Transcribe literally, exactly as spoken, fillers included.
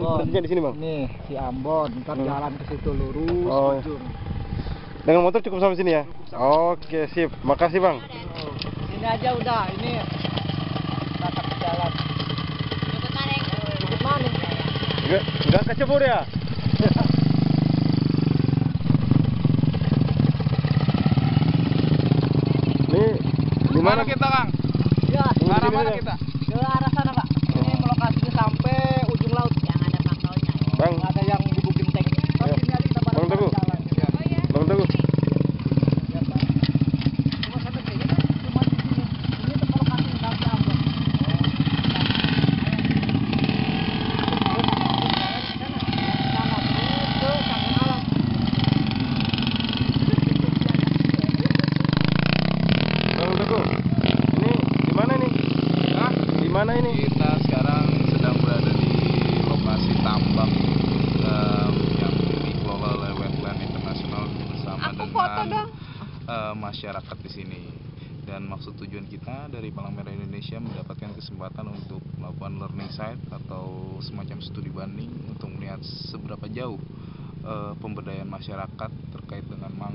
Ambon. Berhentinya di sini, Bang? Nih, si Ambon, ntar Hmm. jalan ke situ lurus, Oh, iya. ujung. Dengan motor cukup sampai sini ya? Oke, sip. Makasih, Bang. Oh, sini aja udah, ini tatap jalan. Cukup maning. Cukup maning. Enggak, enggak kecebur ya? Ini di mana kita, Kang? Ya, Ini Arah sini mana aja. kita? ke arah sana, Pak. Ini lokasinya sampai ujung laut. Yang ada pangkalnya. Bang, Nggak ada yang di Bukit Tank. Tapi Ayo. sini aja kita Bang bareng Teguh. jalan. Bang Teguh. Ya, Pak. Cuma sampai sini kan cuma di sini. Ini tempat lokasi sampai Ambon. Bang Teguh. Ini di mana nih? Hah? Di mana ini? Kita sekarang sedang berada di lokasi tambak em, yang dikelola oleh Wetland International bersama Aku dengan foto dong. eh, masyarakat di sini. Dan maksud tujuan kita dari Palang Merah Indonesia mendapatkan kesempatan untuk melakukan learning site atau semacam studi banding untuk melihat seberapa jauh eh, pemberdayaan masyarakat terkait dengan mangrove